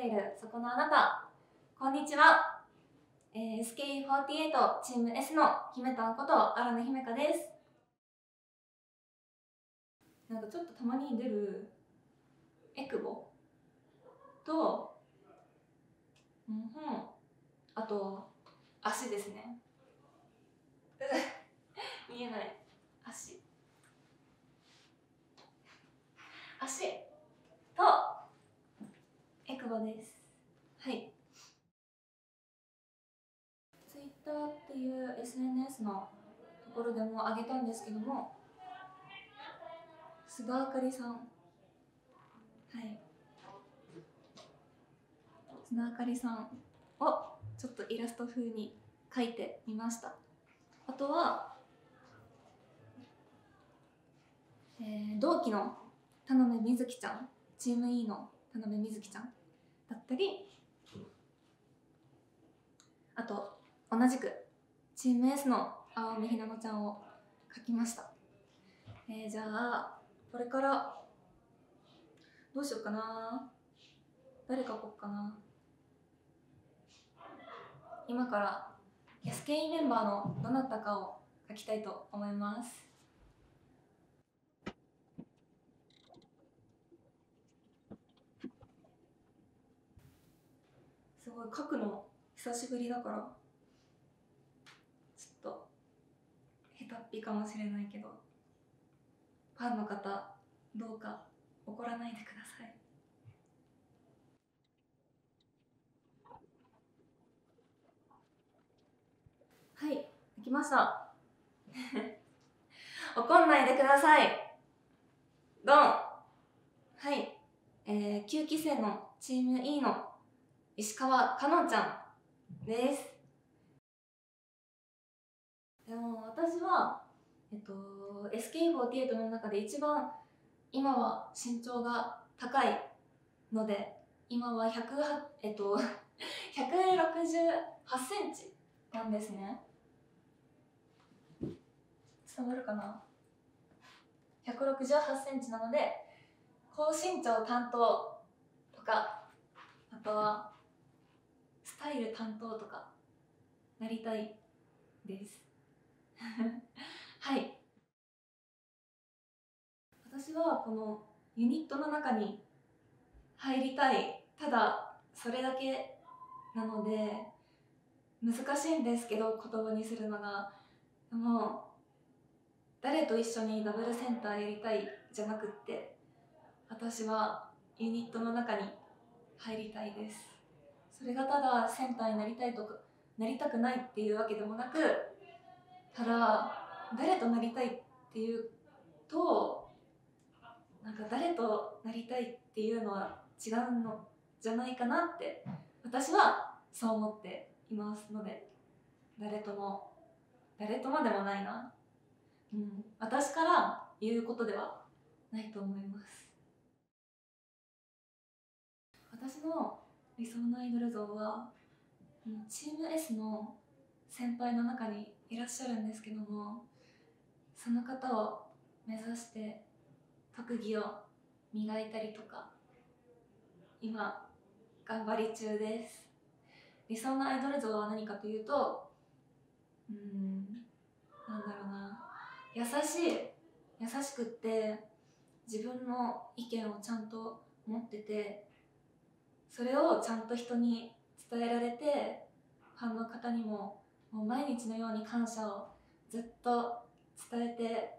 ているそこのあなた、こんにちは。SKE48 チーム S の姫たんこと荒野姫香です。なんかちょっとたまに出るエクボと、あと足ですね。見えない。足とエクボです。はい。Twitter っていう SNS のところでも上げたんですけども、須田あかりさん、はい、須田あかりさんをちょっとイラスト風に描いてみました。あとは、同期の田辺瑞希ちゃん、チーム E の田辺瑞希ちゃんだったり、あと同じくチーム S の青海ひなのちゃんを描きました。じゃあこれからどうしようかな。誰描こうかな。今からSKEメンバーのどなたかを描きたいと思います。すごい描くの久しぶりだからちょっと下手っぴかもしれないけど、ファンの方どうか怒らないでください。はい、できました怒んないでください。ドン。はい、9期生のチーム E の石川かのんちゃんです。でも私は、SKE48 の中で一番今は身長が高いので、今は168センチなんですね。伝わるかな。168センチなので、高身長担当とか、あとはスタイル担当とかなりたいですはい、私はこのユニットの中に入りたい、ただそれだけなので難しいんですけど、言葉にするのが。でも誰と一緒にダブルセンターやりたいじゃなくって、私はユニットの中に入りたいです。それがただセンターになりたいとかなりたくないっていうわけでもなく、ただ誰となりたいっていうと、なんか誰となりたいっていうのは違うのじゃないかなって私はそう思っていますので、誰ともでもないな、私から言うことではないと思います。私の理想のアイドル像はチーム S の先輩の中にいらっしゃるんですけども、その方を目指して特技を磨いたりとか今頑張り中です。理想のアイドル像は何かというと、なんだろうな、優しくって自分の意見をちゃんと持ってて、それをちゃんと人に伝えられて、ファンの方にももう毎日のように感謝をずっと伝えて、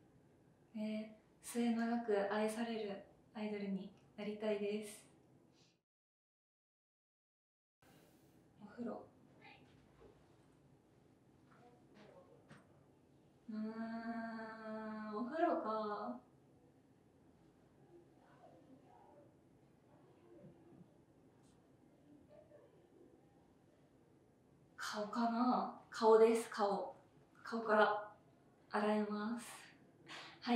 末永く愛されるアイドルになりたいです。お風呂、お風呂か。顔かな。顔です。顔から洗います。はい、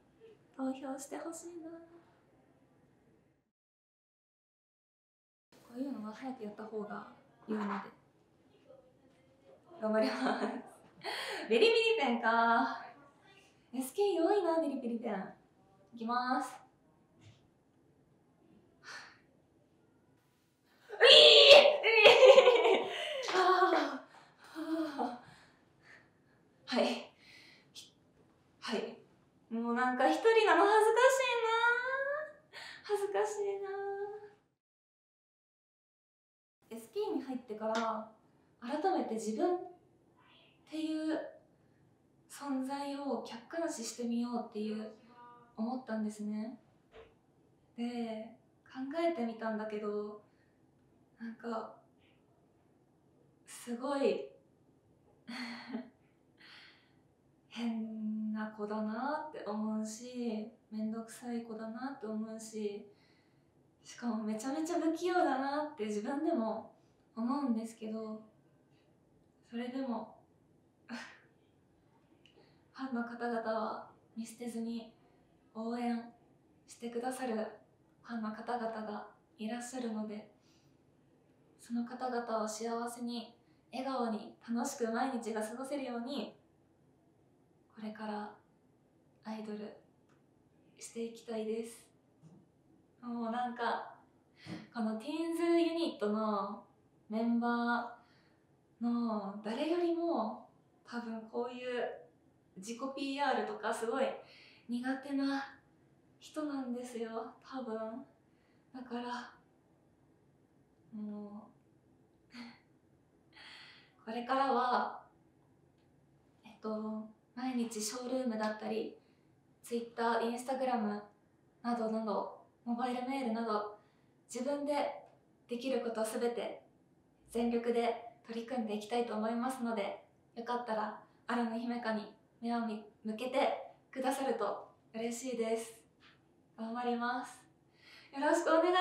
投票してほしいな。 ういうのは早くやった方が良いので頑張ります。ビリビリペンか。SK 弱いな、ビリビリペン。いきます。はい。はい。もうなんか一人なの恥ずかしいな。恥ずかしいな。SK に入ってから改めて自分っていう存在を客観視してみようっていう思ったんですね。で、考えてみたんだけど、なんかすごい変な子だなって思うし、めんどくさい子だなって思うし、しかもめちゃめちゃ不器用だなって自分でも思うんですけど、それでもファンの方々は見捨てずに応援してくださるファンの方々がいらっしゃるので、その方々を幸せに笑顔に楽しく毎日が過ごせるようにこれからアイドルしていきたいです。もうなんかこのティーンズユニットのメンバーの誰よりも多分こういう自己 PR とかすごい苦手な人なんですよ、多分。だからもうこれからは毎日ショールームだったり Twitter、Instagram などなどモバイルメールなど自分でできることすべて全力で取り組んでいきたいと思いますので、よかったらアルの姫香に目を向けてくださると嬉しいです。頑張ります。よろしくお願